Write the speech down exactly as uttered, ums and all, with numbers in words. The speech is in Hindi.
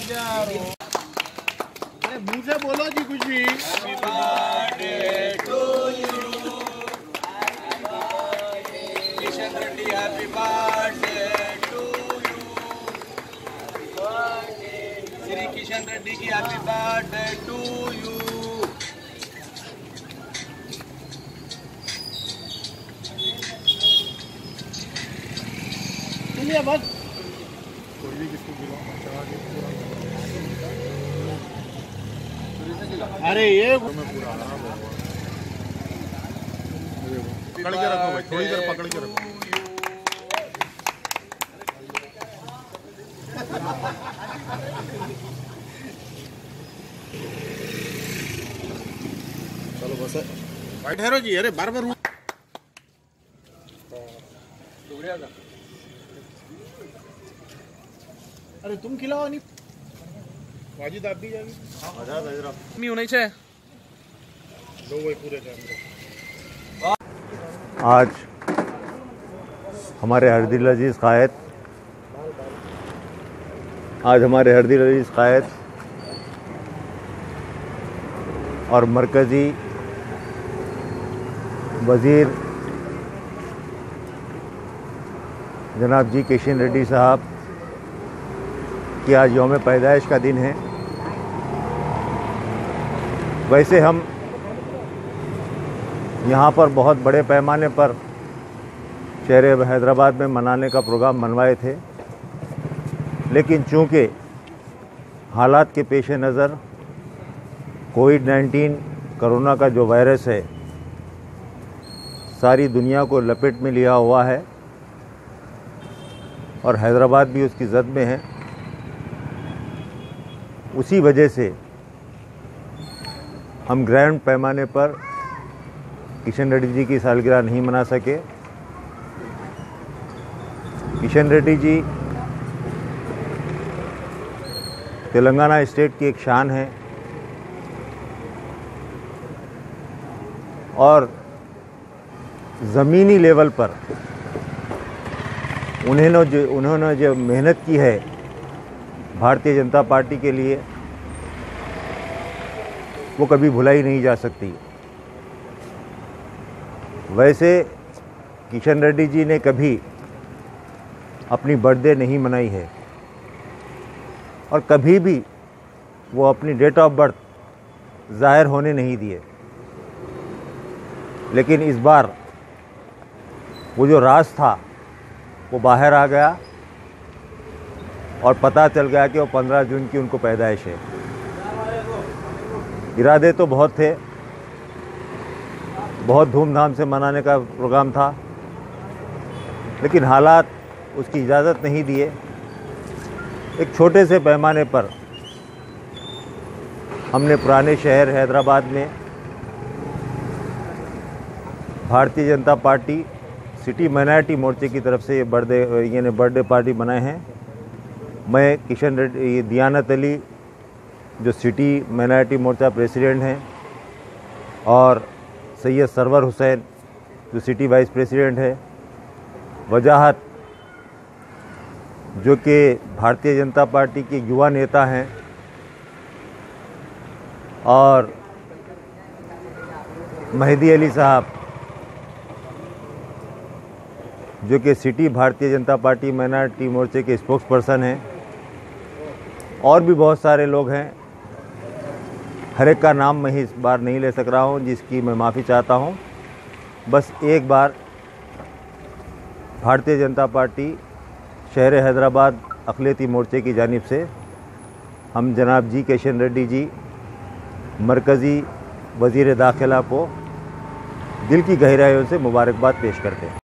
अरे मुंह से बोलो जी कुछ भी। Happy birthday to you Kishan Reddy, happy birthday to you. Shri Kishan Reddy की हैप्पी बर्थडे टू यू। चलिए बस कोई भी किसको अरे ये मैं पूरा पकड़ के रखो भाई, थोड़ी देर पकड़ के रखो। चलो बस भाई ठहरो जी। अरे बार बार अरे तुम खिलाओ नहीं वाजिद, आप भी जाएगी मी होनी चाहिए। दो वही पूरे आज हमारे हरदिल अजीज़ कायद आज हमारे हरदिल अजीज़ कायद और मरकज़ी वज़ीर जनाब जी किशन रेड्डी साहब की आज यौम पैदाइश का दिन है। वैसे हम यहाँ पर बहुत बड़े पैमाने पर शहर हैदराबाद में मनाने का प्रोग्राम मनवाए थे, लेकिन चूँकि हालात के पेश नज़र कोविड नाइन्टीन कोरोना का जो वायरस है सारी दुनिया को लपेट में लिया हुआ है और हैदराबाद भी उसकी जद में है, उसी वजह से हम ग्रैंड पैमाने पर किशन रेड्डी जी की सालगिरह नहीं मना सके। किशन रेड्डी जी तेलंगाना स्टेट की एक शान है और ज़मीनी लेवल पर उन्होंने जो उन्होंने जो मेहनत की है भारतीय जनता पार्टी के लिए वो कभी भुलाई नहीं जा सकती। वैसे किशन रेड्डी जी ने कभी अपनी बर्थडे नहीं मनाई है और कभी भी वो अपनी डेट ऑफ बर्थ ज़ाहिर होने नहीं दिए, लेकिन इस बार वो जो राज था वो बाहर आ गया और पता चल गया कि वो पंद्रह जून की उनको पैदाइश है। इरादे तो बहुत थे, बहुत धूमधाम से मनाने का प्रोग्राम था, लेकिन हालात उसकी इजाज़त नहीं दिए। एक छोटे से पैमाने पर हमने पुराने शहर हैदराबाद में Bharatiya Janata party city minority मोर्चे की तरफ से ये बर्थडे यानी बर्थडे पार्टी बनाए हैं। मैं किशन रेड्डी दियानत अली जो सिटी माइनॉरिटी मोर्चा प्रेसिडेंट हैं और सैयद सरवर हुसैन जो सिटी वाइस प्रेसिडेंट है, वजाहत जो कि भारतीय जनता पार्टी के युवा नेता हैं और मेहदी अली साहब जो कि city Bharatiya Janata party minority मोर्चे के स्पोक्स पर्सन हैं, और भी बहुत सारे लोग हैं। हर एक का नाम मैं इस बार नहीं ले सक रहा हूं, जिसकी मैं माफ़ी चाहता हूं। बस एक बार भारतीय जनता पार्टी शहर हैदराबाद अक़लियती मोर्चे की जानिब से हम जनाब जी किशन रेड्डी जी मरकज़ी वज़ीर दाखिला को दिल की गहराइयों से मुबारकबाद पेश करते हैं।